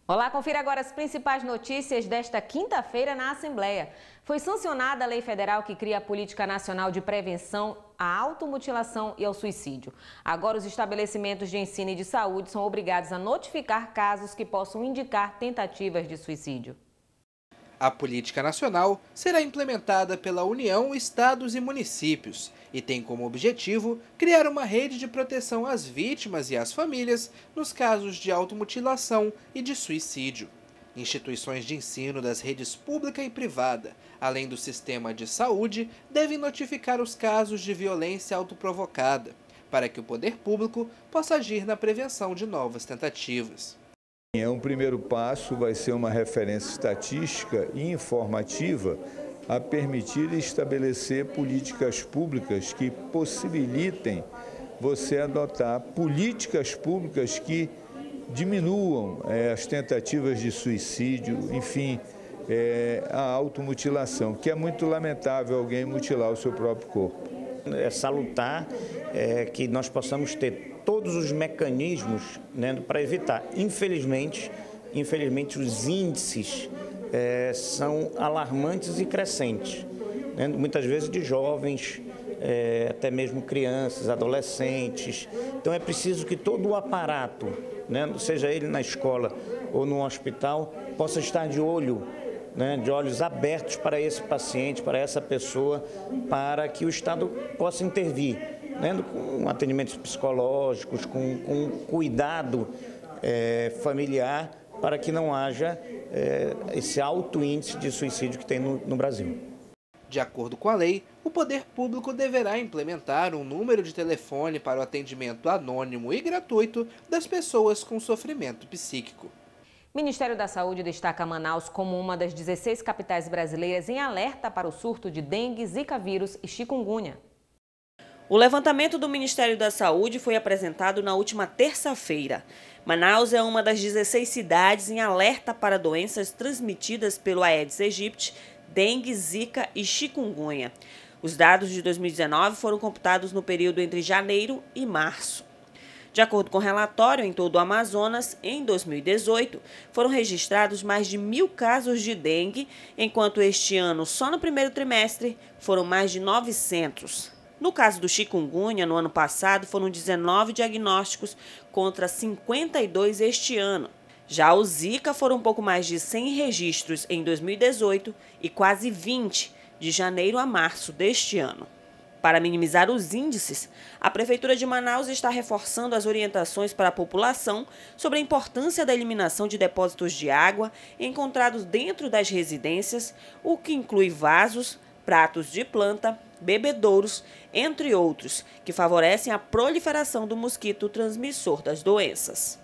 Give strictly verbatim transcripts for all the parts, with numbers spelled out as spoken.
Olá, confira agora as principais notícias desta quinta-feira na Assembleia. Foi sancionada a lei federal que cria a Política Nacional de Prevenção à Automutilação e ao Suicídio. Agora, os estabelecimentos de ensino e de saúde são obrigados a notificar casos que possam indicar tentativas de suicídio. A Política Nacional será implementada pela União, estados e municípios e tem como objetivo criar uma rede de proteção às vítimas e às famílias nos casos de automutilação e de suicídio. Instituições de ensino das redes pública e privada, além do sistema de saúde, devem notificar os casos de violência autoprovocada, para que o poder público possa agir na prevenção de novas tentativas. É um primeiro passo, vai ser uma referência estatística e informativa a permitir estabelecer políticas públicas que possibilitem você adotar políticas públicas que diminuam é, as tentativas de suicídio, enfim, é, a automutilação, que é muito lamentável alguém mutilar o seu próprio corpo. É salutar é, que nós possamos ter todos os mecanismos, né, para evitar. Infelizmente, infelizmente os índices é, são alarmantes e crescentes, né, muitas vezes de jovens, é, até mesmo crianças, adolescentes. Então é preciso que todo o aparato, né, seja ele na escola ou no hospital, possa estar de olho, né, de olhos abertos para esse paciente, para essa pessoa, para que o Estado possa intervir, né, com atendimentos psicológicos, com, com cuidado é, familiar, para que não haja é, esse alto índice de suicídio que tem no, no Brasil. De acordo com a lei, o poder público deverá implementar um número de telefone para o atendimento anônimo e gratuito das pessoas com sofrimento psíquico. O Ministério da Saúde destaca Manaus como uma das dezesseis capitais brasileiras em alerta para o surto de dengue, zika vírus e chikungunya. O levantamento do Ministério da Saúde foi apresentado na última terça-feira. Manaus é uma das dezesseis cidades em alerta para doenças transmitidas pelo Aedes aegypti, dengue, zika e chikungunya. Os dados de dois mil e dezenove foram computados no período entre janeiro e março. De acordo com o relatório, em todo o Amazonas, em dois mil e dezoito, foram registrados mais de mil casos de dengue, enquanto este ano, só no primeiro trimestre, foram mais de novecentos. No caso do chikungunya, no ano passado, foram dezenove diagnósticos contra cinquenta e dois este ano. Já o zika foram um pouco mais de cem registros em dois mil e dezoito e quase vinte de janeiro a março deste ano. Para minimizar os índices, a Prefeitura de Manaus está reforçando as orientações para a população sobre a importância da eliminação de depósitos de água encontrados dentro das residências, o que inclui vasos, pratos de planta, bebedouros, entre outros, que favorecem a proliferação do mosquito transmissor das doenças.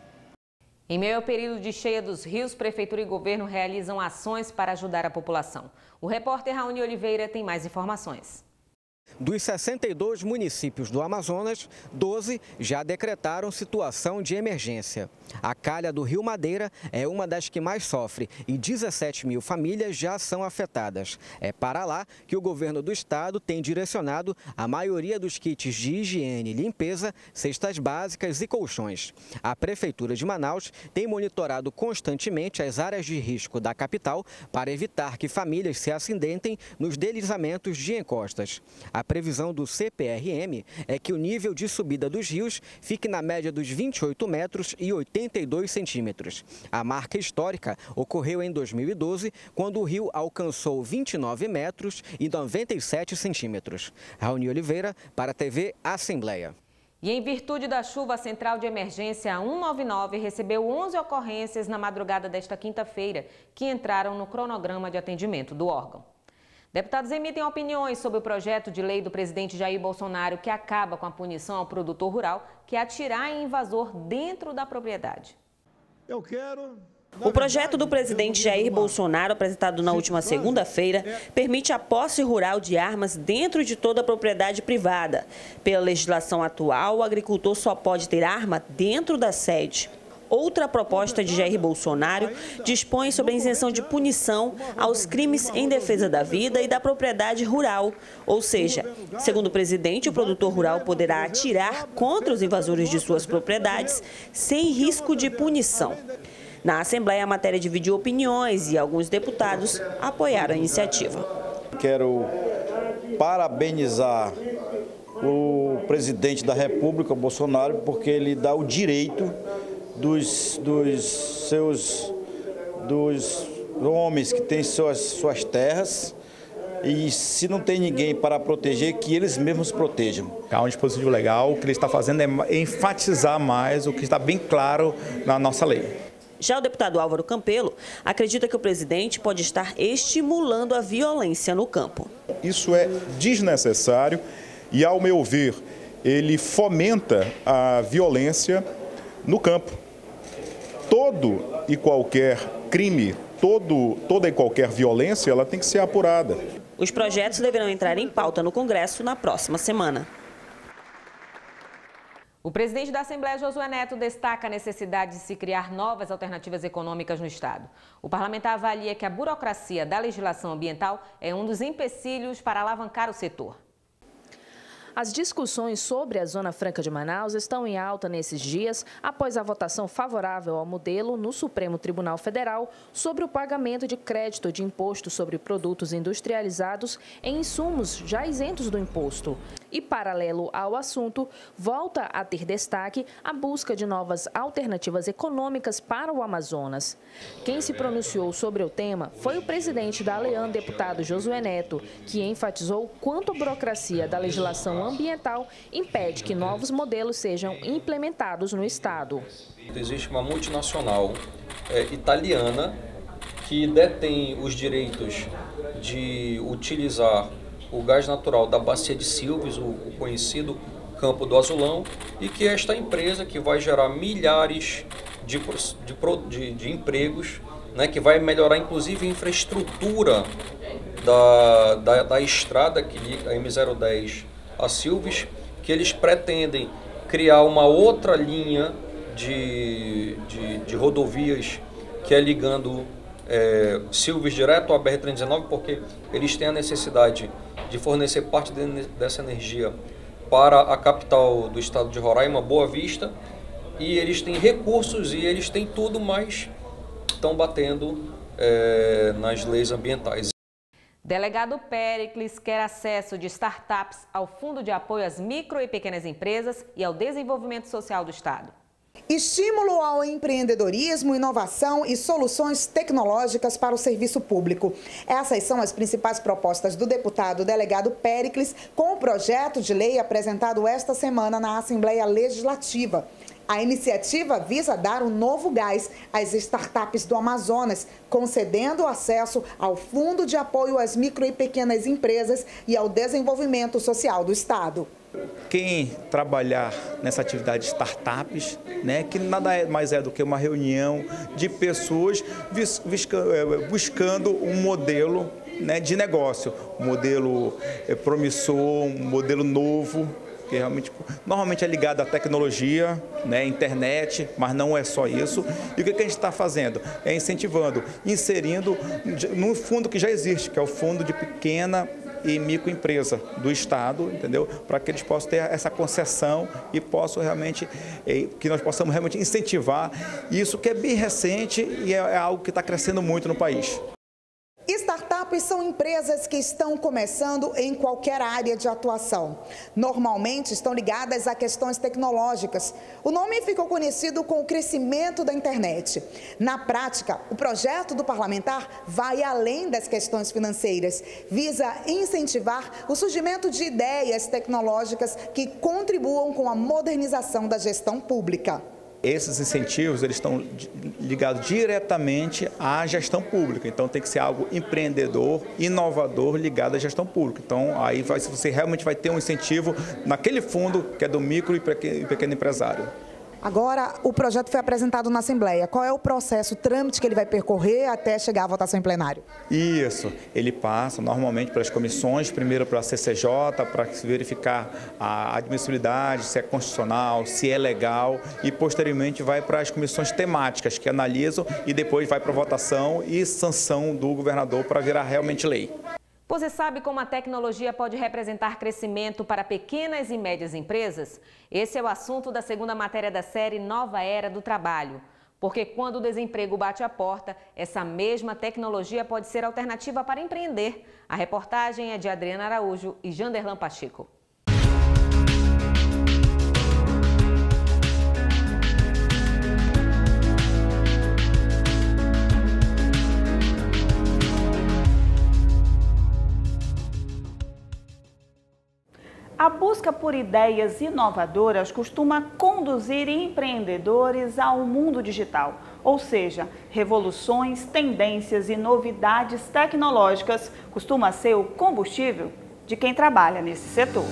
Em meio ao período de cheia dos rios, Prefeitura e Governo realizam ações para ajudar a população. O repórter Raoni Oliveira tem mais informações. Dos sessenta e dois municípios do Amazonas, doze já decretaram situação de emergência. A calha do Rio Madeira é uma das que mais sofre e dezessete mil famílias já são afetadas. É para lá que o governo do estado tem direcionado a maioria dos kits de higiene e limpeza, cestas básicas e colchões. A Prefeitura de Manaus tem monitorado constantemente as áreas de risco da capital para evitar que famílias se acidentem nos deslizamentos de encostas. A previsão do C P R M é que o nível de subida dos rios fique na média dos vinte e oito metros e oitenta e dois centímetros. A marca histórica ocorreu em dois mil e doze, quando o rio alcançou vinte e nove metros e noventa e sete centímetros. Raoni Oliveira, para a T V Assembleia. E em virtude da chuva, a Central de Emergência cento e noventa e nove recebeu onze ocorrências na madrugada desta quinta-feira, que entraram no cronograma de atendimento do órgão. Deputados emitem opiniões sobre o projeto de lei do presidente Jair Bolsonaro que acaba com a punição ao produtor rural que atirar em invasor dentro da propriedade. Eu quero... O projeto do presidente Jair Bolsonaro, apresentado na última segunda-feira, permite a posse rural de armas dentro de toda a propriedade privada. Pela legislação atual, o agricultor só pode ter arma dentro da sede. Outra proposta de Jair Bolsonaro dispõe sobre a isenção de punição aos crimes em defesa da vida e da propriedade rural. Ou seja, segundo o presidente, o produtor rural poderá atirar contra os invasores de suas propriedades sem risco de punição. Na Assembleia, a matéria dividiu opiniões e alguns deputados apoiaram a iniciativa. Quero parabenizar o presidente da República, Bolsonaro, porque ele dá o direito dos, dos seus dos homens que têm suas, suas terras, e se não tem ninguém para proteger, que eles mesmos protejam. Há um dispositivo legal, o que ele está fazendo é enfatizar mais o que está bem claro na nossa lei. Já o deputado Álvaro Campelo acredita que o presidente pode estar estimulando a violência no campo. Isso é desnecessário e, ao meu ver, ele fomenta a violência no campo. Todo e qualquer crime, todo, toda e qualquer violência, ela tem que ser apurada. Os projetos deverão entrar em pauta no Congresso na próxima semana. O presidente da Assembleia, Josué Neto, destaca a necessidade de se criar novas alternativas econômicas no Estado. O parlamentar avalia que a burocracia da legislação ambiental é um dos empecilhos para alavancar o setor. As discussões sobre a Zona Franca de Manaus estão em alta nesses dias, após a votação favorável ao modelo no Supremo Tribunal Federal sobre o pagamento de crédito de imposto sobre produtos industrializados em insumos já isentos do imposto. E, paralelo ao assunto, volta a ter destaque a busca de novas alternativas econômicas para o Amazonas. Quem se pronunciou sobre o tema foi o presidente da ALEAN, deputado Josué Neto, que enfatizou quanto a burocracia da legislação ambiental impede que novos modelos sejam implementados no Estado. Existe uma multinacional é, italiana que detém os direitos de utilizar o gás natural da Bacia de Silves, o conhecido Campo do Azulão, e que esta empresa que vai gerar milhares de, de, de, de empregos, né, que vai melhorar inclusive a infraestrutura da, da, da estrada que liga a M zero dez a Silves, que eles pretendem criar uma outra linha de, de, de rodovias que é ligando é, Silves direto à B R trezentos e dezenove, porque eles têm a necessidade de fornecer parte de, dessa energia para a capital do estado de Roraima, Boa Vista, e eles têm recursos e eles têm tudo, mas estão batendo é, nas leis ambientais. Delegado Péricles quer acesso de startups ao Fundo de Apoio às Micro e Pequenas Empresas e ao Desenvolvimento Social do Estado. Estímulo ao empreendedorismo, inovação e soluções tecnológicas para o serviço público. Essas são as principais propostas do deputado delegado Péricles com o projeto de lei apresentado esta semana na Assembleia Legislativa. A iniciativa visa dar um novo gás às startups do Amazonas, concedendo acesso ao Fundo de Apoio às Micro e Pequenas Empresas e ao Desenvolvimento Social do Estado. Quem trabalhar nessa atividade de startups, né, que nada mais é do que uma reunião de pessoas buscando um modelo, né, de negócio, um modelo promissor, um modelo novo, que realmente, normalmente é ligado à tecnologia, né, internet, mas não é só isso. E o que a gente está fazendo? É incentivando, inserindo num fundo que já existe, que é o Fundo de Pequena e Microempresa do Estado, entendeu? Para que eles possam ter essa concessão e possam realmente, que nós possamos realmente incentivar isso, que é bem recente e é algo que está crescendo muito no país. Startups são empresas que estão começando em qualquer área de atuação. Normalmente estão ligadas a questões tecnológicas. O nome ficou conhecido com o crescimento da internet. Na prática, o projeto do parlamentar vai além das questões financeiras. Visa incentivar o surgimento de ideias tecnológicas que contribuam com a modernização da gestão pública. Esses incentivos eles estão ligados diretamente à gestão pública, então tem que ser algo empreendedor, inovador, ligado à gestão pública. Então aí vai, você realmente vai ter um incentivo naquele fundo que é do micro e pequeno empresário. Agora, o projeto foi apresentado na Assembleia. Qual é o processo, o trâmite que ele vai percorrer até chegar à votação em plenário? Isso, ele passa normalmente pelas comissões, primeiro para a C C J, para se verificar a admissibilidade, se é constitucional, se é legal, e posteriormente vai para as comissões temáticas que analisam e depois vai para a votação e sanção do governador para virar realmente lei. Você sabe como a tecnologia pode representar crescimento para pequenas e médias empresas? Esse é o assunto da segunda matéria da série Nova Era do Trabalho. Porque quando o desemprego bate a porta, essa mesma tecnologia pode ser alternativa para empreender. A reportagem é de Adriana Araújo e Janderlan Pacheco. A busca por ideias inovadoras costuma conduzir empreendedores ao mundo digital, ou seja, revoluções, tendências e novidades tecnológicas costuma ser o combustível de quem trabalha nesse setor.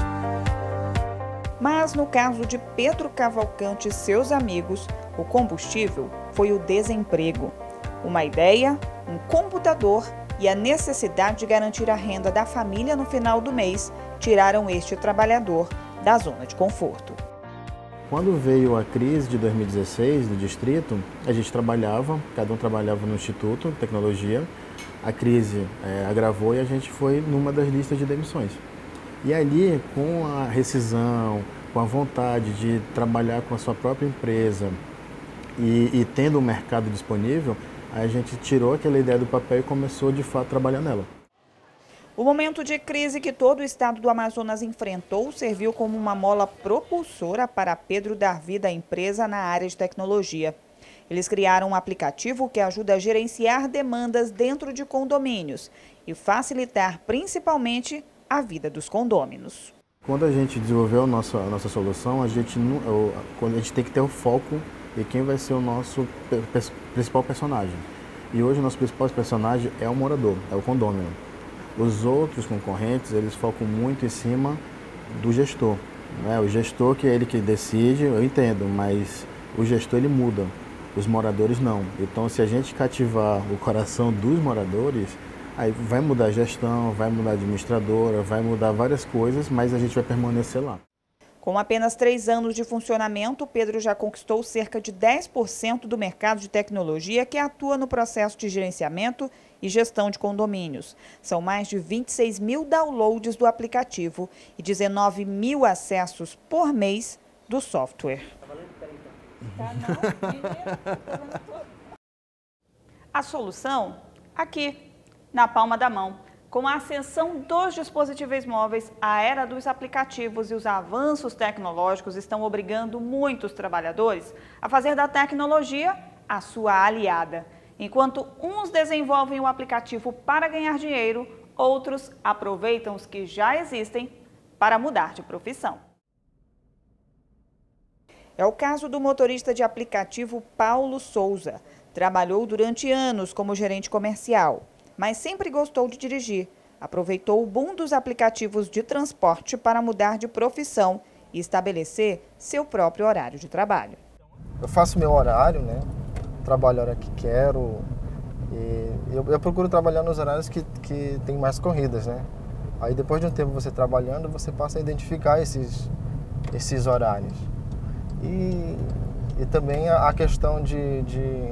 Mas no caso de Pedro Cavalcante e seus amigos, o combustível foi o desemprego. Uma ideia, um computador e a necessidade de garantir a renda da família no final do mês tiraram este trabalhador da zona de conforto. Quando veio a crise de dois mil e dezesseis do distrito, a gente trabalhava, cada um trabalhava no Instituto de Tecnologia, a crise é, agravou e a gente foi numa das listas de demissões. E ali, com a rescisão, com a vontade de trabalhar com a sua própria empresa e, e tendo o mercado disponível, a gente tirou aquela ideia do papel e começou de fato a trabalhar nela. O momento de crise que todo o estado do Amazonas enfrentou serviu como uma mola propulsora para Pedro dar vida à empresa na área de tecnologia. Eles criaram um aplicativo que ajuda a gerenciar demandas dentro de condomínios e facilitar principalmente a vida dos condôminos. Quando a gente desenvolveu a nossa, a nossa solução, a gente, a gente tem que ter o foco em quem vai ser o nosso principal personagem. E hoje o nosso principal personagem é o morador, é o condômino. Os outros concorrentes, eles focam muito em cima do gestor. Né? O gestor que é ele que decide, eu entendo, mas o gestor ele muda, os moradores não. Então se a gente cativar o coração dos moradores, aí vai mudar a gestão, vai mudar a administradora, vai mudar várias coisas, mas a gente vai permanecer lá. Com apenas três anos de funcionamento, Pedro já conquistou cerca de dez por cento do mercado de tecnologia que atua no processo de gerenciamento e gestão de condomínios. São mais de vinte e seis mil downloads do aplicativo e dezenove mil acessos por mês do software. A solução? Aqui, na palma da mão. Com a ascensão dos dispositivos móveis, a era dos aplicativos e os avanços tecnológicos estão obrigando muitos trabalhadores a fazer da tecnologia a sua aliada. Enquanto uns desenvolvem o aplicativo para ganhar dinheiro, outros aproveitam os que já existem para mudar de profissão. É o caso do motorista de aplicativo Paulo Souza. Trabalhou durante anos como gerente comercial, mas sempre gostou de dirigir. Aproveitou o boom dos aplicativos de transporte para mudar de profissão e estabelecer seu próprio horário de trabalho. Eu faço meu horário, né? Trabalho a hora que quero. E eu, eu procuro trabalhar nos horários que, que tem mais corridas, né? Aí depois de um tempo você trabalhando, você passa a identificar esses, esses horários. E, e também a, a questão de, de,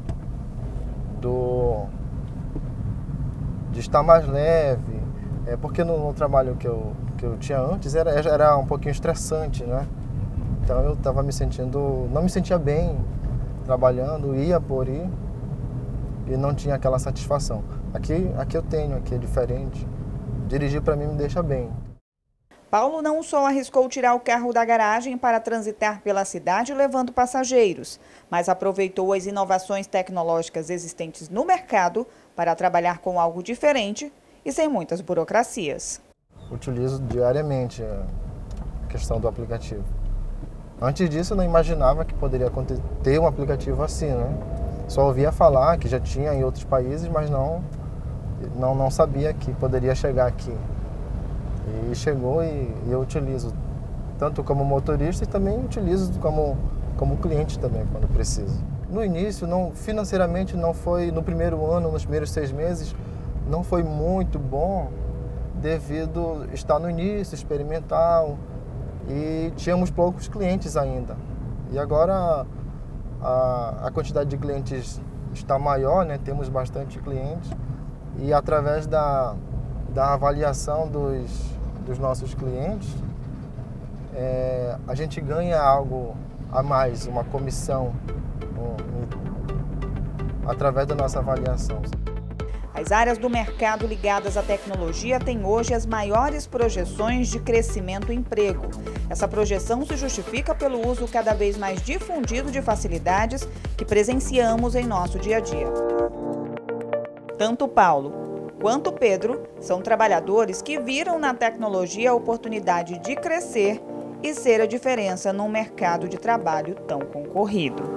do, de estar mais leve. É porque no, no trabalho que eu, que eu tinha antes era, era um pouquinho estressante, né? Então eu estava me sentindo, não me sentia bem trabalhando, ia por ir e não tinha aquela satisfação. Aqui, aqui eu tenho, aqui é diferente. Dirigir para mim me deixa bem. Paulo não só arriscou tirar o carro da garagem para transitar pela cidade levando passageiros, mas aproveitou as inovações tecnológicas existentes no mercado para trabalhar com algo diferente e sem muitas burocracias. Utilizo diariamente a questão do aplicativo. Antes disso eu não imaginava que poderia ter um aplicativo assim, né? Só ouvia falar que já tinha em outros países, mas não, não, não sabia que poderia chegar aqui. E chegou e, e eu utilizo tanto como motorista e também utilizo como, como cliente também, quando preciso. No início, não, financeiramente não foi, no primeiro ano, nos primeiros seis meses, não foi muito bom devido a estar no início, experimental, e tínhamos poucos clientes ainda. E agora a, a quantidade de clientes está maior, né? Temos bastante clientes e através da, da avaliação dos, dos nossos clientes, é, a gente ganha algo a mais, uma comissão, um, um através da nossa avaliação. As áreas do mercado ligadas à tecnologia têm hoje as maiores projeções de crescimento e emprego. Essa projeção se justifica pelo uso cada vez mais difundido de facilidades que presenciamos em nosso dia a dia. Tanto Paulo quanto Pedro são trabalhadores que viram na tecnologia a oportunidade de crescer e ser a diferença num mercado de trabalho tão concorrido.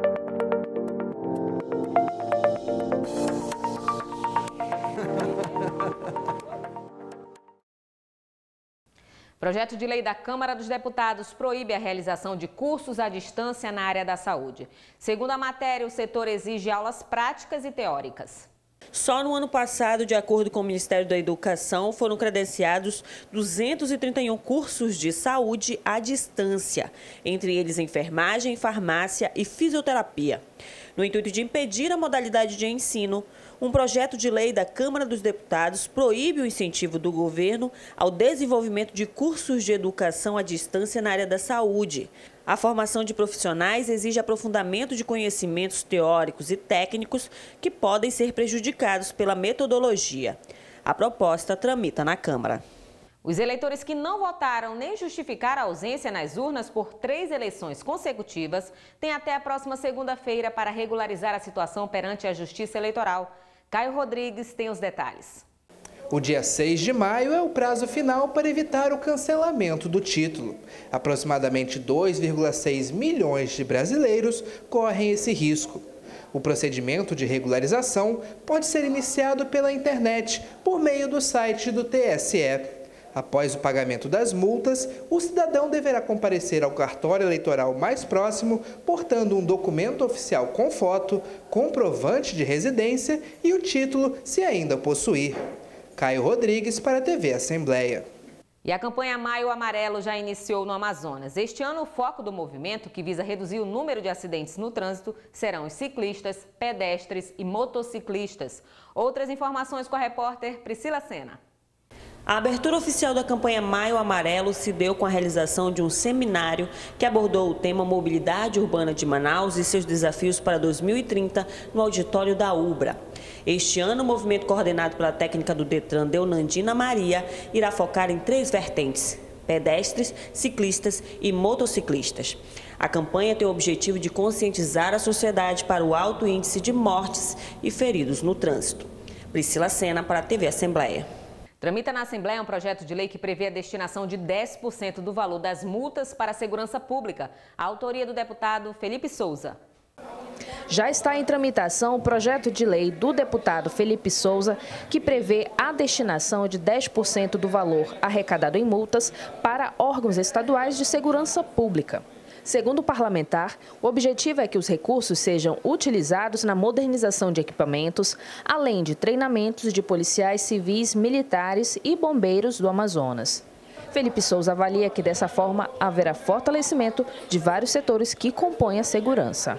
Projeto de lei da Câmara dos Deputados proíbe a realização de cursos à distância na área da saúde. Segundo a matéria, o setor exige aulas práticas e teóricas. Só no ano passado, de acordo com o Ministério da Educação, foram credenciados duzentos e trinta e um cursos de saúde à distância, entre eles enfermagem, farmácia e fisioterapia. No intuito de impedir a modalidade de ensino, um projeto de lei da Câmara dos Deputados proíbe o incentivo do governo ao desenvolvimento de cursos de educação à distância na área da saúde. A formação de profissionais exige aprofundamento de conhecimentos teóricos e técnicos que podem ser prejudicados pela metodologia. A proposta tramita na Câmara. Os eleitores que não votaram nem justificaram a ausência nas urnas por três eleições consecutivas têm até a próxima segunda-feira para regularizar a situação perante a Justiça Eleitoral. Caio Rodrigues tem os detalhes. O dia seis de maio é o prazo final para evitar o cancelamento do título. Aproximadamente dois vírgula seis milhões de brasileiros correm esse risco. O procedimento de regularização pode ser iniciado pela internet por meio do site do T S E. Após o pagamento das multas, o cidadão deverá comparecer ao cartório eleitoral mais próximo, portando um documento oficial com foto, comprovante de residência e o título, se ainda possuir. Caio Rodrigues para a T V Assembleia. E a campanha Maio Amarelo já iniciou no Amazonas. Este ano, o foco do movimento, que visa reduzir o número de acidentes no trânsito, serão os ciclistas, pedestres e motociclistas. Outras informações com a repórter Priscila Sena. A abertura oficial da campanha Maio Amarelo se deu com a realização de um seminário que abordou o tema Mobilidade Urbana de Manaus e seus desafios para dois mil e trinta no auditório da Ubra. Este ano, o movimento coordenado pela técnica do Detran, Deonandina Maria, irá focar em três vertentes: pedestres, ciclistas e motociclistas. A campanha tem o objetivo de conscientizar a sociedade para o alto índice de mortes e feridos no trânsito. Priscila Sena para a T V Assembleia. Tramita na Assembleia um projeto de lei que prevê a destinação de dez por cento do valor das multas para a segurança pública. A autoria do deputado Felipe Souza. Já está em tramitação o projeto de lei do deputado Felipe Souza, que prevê a destinação de dez por cento do valor arrecadado em multas para órgãos estaduais de segurança pública. Segundo o parlamentar, o objetivo é que os recursos sejam utilizados na modernização de equipamentos, além de treinamentos de policiais civis, militares e bombeiros do Amazonas. Felipe Souza avalia que, dessa forma, haverá fortalecimento de vários setores que compõem a segurança.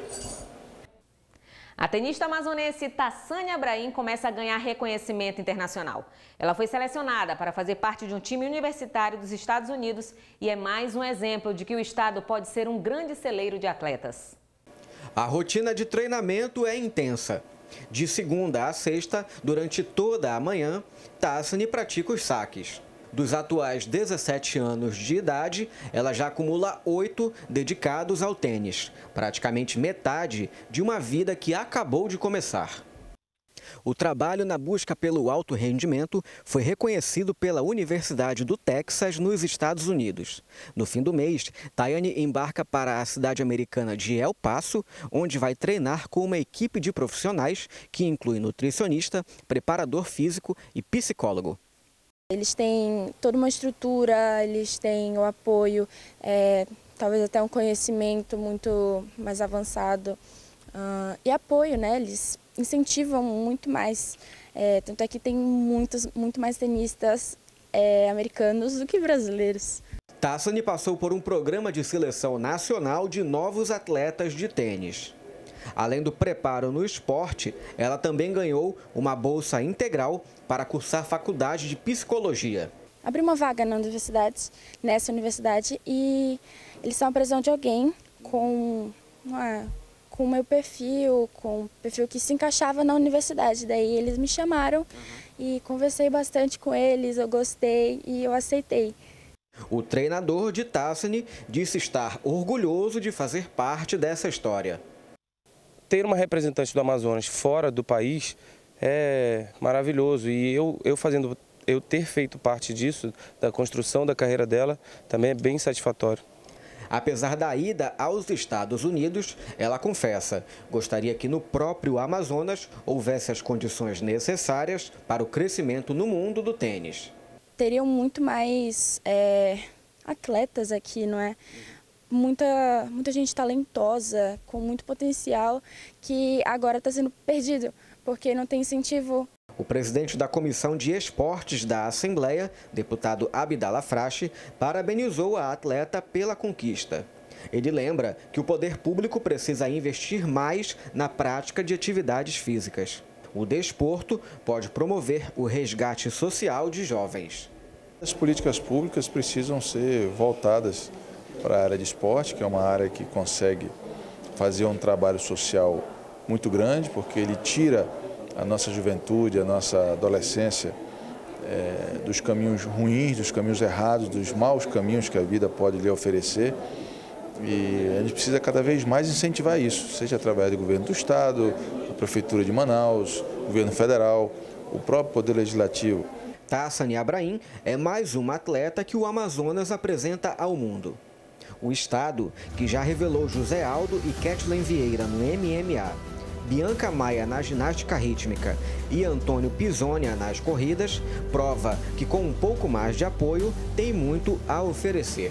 A tenista amazonense Tassane Abraim começa a ganhar reconhecimento internacional. Ela foi selecionada para fazer parte de um time universitário dos Estados Unidos e é mais um exemplo de que o estado pode ser um grande celeiro de atletas. A rotina de treinamento é intensa. De segunda a sexta, durante toda a manhã, Tassane pratica os saques. Dos atuais dezessete anos de idade, ela já acumula oito dedicados ao tênis, praticamente metade de uma vida que acabou de começar. O trabalho na busca pelo alto rendimento foi reconhecido pela Universidade do Texas, nos Estados Unidos. No fim do mês, Tayane embarca para a cidade americana de El Paso, onde vai treinar com uma equipe de profissionais que inclui nutricionista, preparador físico e psicólogo. Eles têm toda uma estrutura, eles têm o apoio, é, talvez até um conhecimento muito mais avançado uh, e apoio, né? Eles incentivam muito mais, é, tanto é que tem muitos, muito mais tenistas é, americanos do que brasileiros. Tassane passou por um programa de seleção nacional de novos atletas de tênis. Além do preparo no esporte, ela também ganhou uma bolsa integral para cursar faculdade de psicologia. Abri uma vaga na universidade, nessa universidade, e eles estão à precisão de alguém com, uma, com o meu perfil, com o perfil que se encaixava na universidade. Daí eles me chamaram uhum. e conversei bastante com eles, eu gostei e eu aceitei. O treinador de Tassani disse estar orgulhoso de fazer parte dessa história. Ter uma representante do Amazonas fora do país é maravilhoso e eu, eu fazendo, eu ter feito parte disso, da construção da carreira dela, também é bem satisfatório. Apesar da ida aos Estados Unidos, ela confessa, gostaria que no próprio Amazonas houvesse as condições necessárias para o crescimento no mundo do tênis. Teriam muito mais é, atletas aqui, não é? Muita, muita gente talentosa, com muito potencial, que agora está sendo perdido, porque não tem incentivo. O presidente da Comissão de Esportes da Assembleia, deputado Abdala Frache, parabenizou a atleta pela conquista. Ele lembra que o poder público precisa investir mais na prática de atividades físicas. O desporto pode promover o resgate social de jovens. As políticas públicas precisam ser voltadas para a área de esporte, que é uma área que consegue fazer um trabalho social muito grande, porque ele tira a nossa juventude, a nossa adolescência é, dos caminhos ruins, dos caminhos errados, dos maus caminhos que a vida pode lhe oferecer. E a gente precisa cada vez mais incentivar isso, seja através do governo do Estado, a Prefeitura de Manaus, o governo federal, o próprio Poder Legislativo. Tassani Abraim é mais uma atleta que o Amazonas apresenta ao mundo. O estado, que já revelou José Aldo e Kathleen Vieira no M M A, Bianca Maia na ginástica rítmica e Antônio Pisonia nas corridas, prova que com um pouco mais de apoio tem muito a oferecer.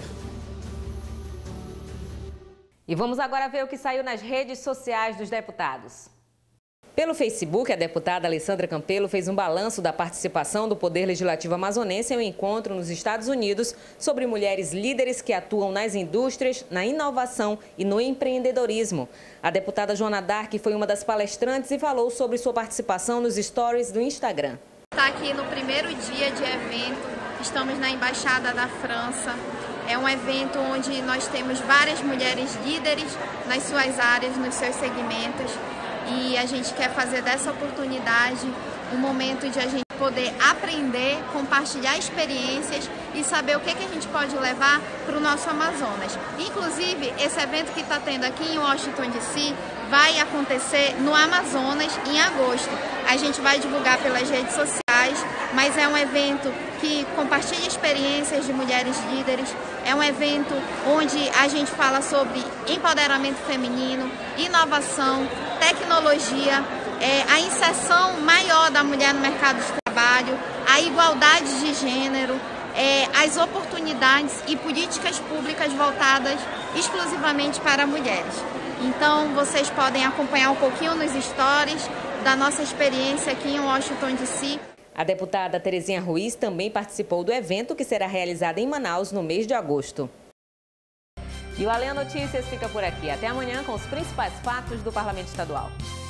E vamos agora ver o que saiu nas redes sociais dos deputados. Pelo Facebook, a deputada Alessandra Campelo fez um balanço da participação do Poder Legislativo amazonense em um encontro nos Estados Unidos sobre mulheres líderes que atuam nas indústrias, na inovação e no empreendedorismo. A deputada Joana Dark foi uma das palestrantes e falou sobre sua participação nos stories do Instagram. Está aqui no primeiro dia de evento, estamos na Embaixada da França. É um evento onde nós temos várias mulheres líderes nas suas áreas, nos seus segmentos. E a gente quer fazer dessa oportunidade um momento de a gente poder aprender, compartilhar experiências e saber o que, que a gente pode levar para o nosso Amazonas. Inclusive, esse evento que está tendo aqui em Washington D C vai acontecer no Amazonas em agosto. A gente vai divulgar pelas redes sociais, mas é um evento que compartilha experiências de mulheres líderes, é um evento onde a gente fala sobre empoderamento feminino, inovação, tecnologia, é, a inserção maior da mulher no mercado de trabalho, a igualdade de gênero, é, as oportunidades e políticas públicas voltadas exclusivamente para mulheres. Então, vocês podem acompanhar um pouquinho nos stories da nossa experiência aqui em Washington D C. A deputada Terezinha Ruiz também participou do evento que será realizado em Manaus no mês de agosto. E o Além Notícias fica por aqui. Até amanhã com os principais fatos do Parlamento Estadual.